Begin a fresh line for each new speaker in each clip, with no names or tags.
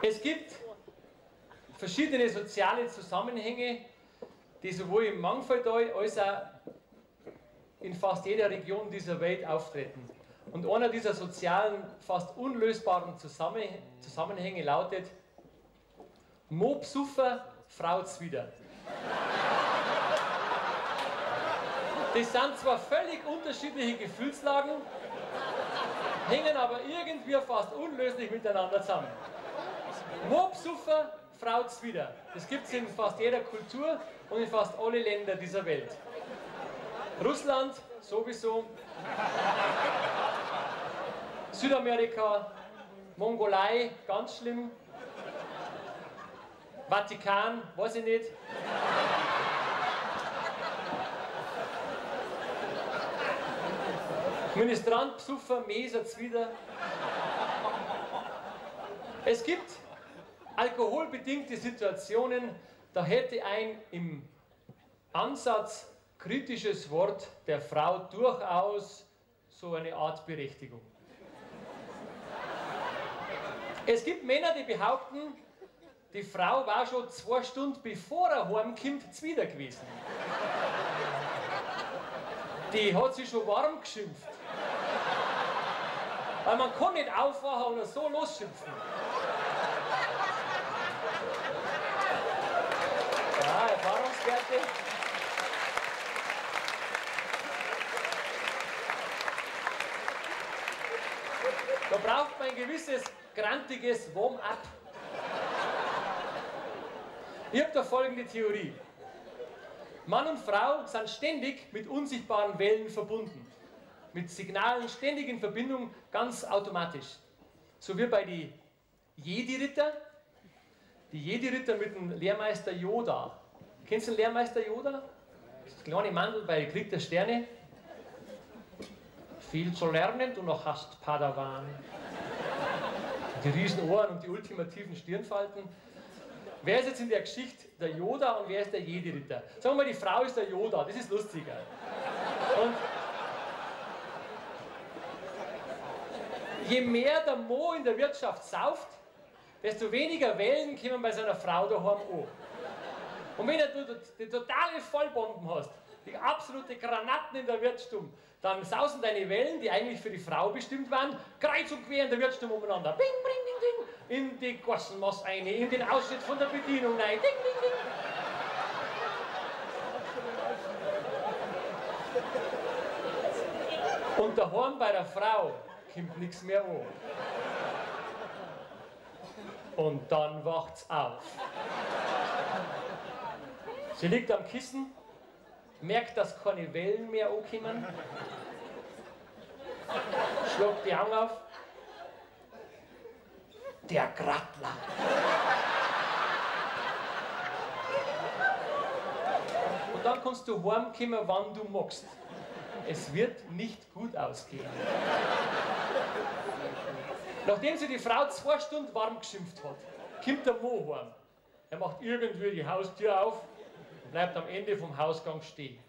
Es gibt verschiedene soziale Zusammenhänge, die sowohl im Mangfalltal als auch in fast jeder Region dieser Welt auftreten. Und einer dieser sozialen, fast unlösbaren Zusammenhänge lautet: Mo Psuffer, Frau Zwider. Das sind zwar völlig unterschiedliche Gefühlslagen, hängen aber irgendwie fast unlöslich miteinander zusammen. Mo Psuffer, Frau Zwider. Das gibt es in fast jeder Kultur und in fast alle Länder dieser Welt. Russland sowieso, Südamerika, Mongolei, ganz schlimm, Vatikan, weiß ich nicht. Ministrant, Psuffer, Meser, Zwider. Es gibt alkoholbedingte Situationen, da hätte ein im Ansatz kritisches Wort der Frau durchaus so eine Art Berechtigung. Es gibt Männer, die behaupten, die Frau war schon 2 Stunden bevor er heimkommt Zwider gewesen. Die hat sich schon warm geschimpft. Weil man kann nicht aufwachen oder so losschimpfen. Ja, Erfahrungswerte. Da braucht man ein gewisses grantiges Warm-up. Ich habe da folgende Theorie. Mann und Frau sind ständig mit unsichtbaren Wellen verbunden. Mit Signalen ständig in Verbindung, ganz automatisch. So wie bei den Jedi-Ritter. Die Jedi-Ritter mit dem Lehrmeister Yoda. Kennst du den Lehrmeister Yoda? Das kleine Mandel bei Krieg der Sterne. Viel zu lernen, du noch hast, Padawan. Die Riesenohren und die ultimativen Stirnfalten. Wer ist jetzt in der Geschichte der Yoda und wer ist der Jedi-Ritter? Sagen wir mal, die Frau ist der Yoda, das ist lustiger. Und je mehr der Mo in der Wirtschaft sauft, desto weniger Wellen kommen bei seiner Frau daheim an. Und wenn du die totale Vollbomben hast, die absolute Granaten in der Wirtsstube, dann sausen deine Wellen, die eigentlich für die Frau bestimmt waren, kreuz und quer in der Wirtsstube umeinander. Bing, bing, ding, ding. In die Gassenmasse rein, in den Ausschnitt von der Bedienung rein. Ding, ding, ding. Und daheim bei der Frau kommt nichts mehr an. Und dann wacht's auf. Sie liegt am Kissen, merkt, dass keine Wellen mehr ankommen, schlägt die Augen auf. Der Grattler. Und dann kannst du heimkommen, wann du magst. Es wird nicht gut ausgehen. Nachdem sie die Frau 2 Stunden warm geschimpft hat, kommt der Mo heim. Er macht irgendwie die Haustür auf und bleibt am Ende vom Hausgang stehen.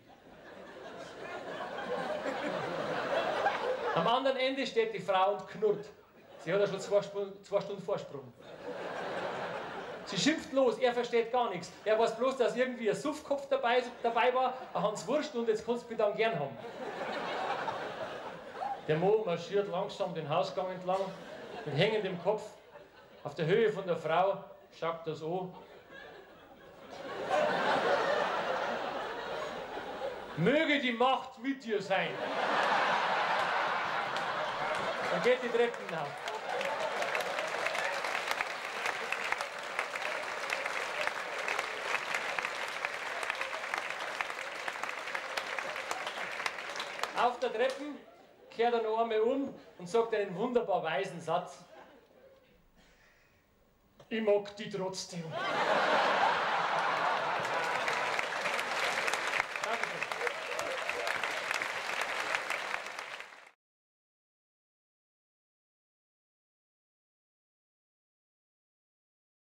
Am anderen Ende steht die Frau und knurrt. Sie hat ja schon 2 Stunden Vorsprung. Sie schimpft los, er versteht gar nichts. Er weiß bloß, dass irgendwie ein Suffkopf dabei war, ein Hans Wurst, und jetzt kannst du mich dann gern haben. Der Mo marschiert langsam den Hausgang entlang, mit hängendem Kopf, auf der Höhe von der Frau, schaut das an. Möge die Macht mit dir sein. Dann geht die Treppen hinauf. Auf der Treppe kehrt er noch einmal um und sagt einen wunderbar weisen Satz. Ich mag die trotzdem.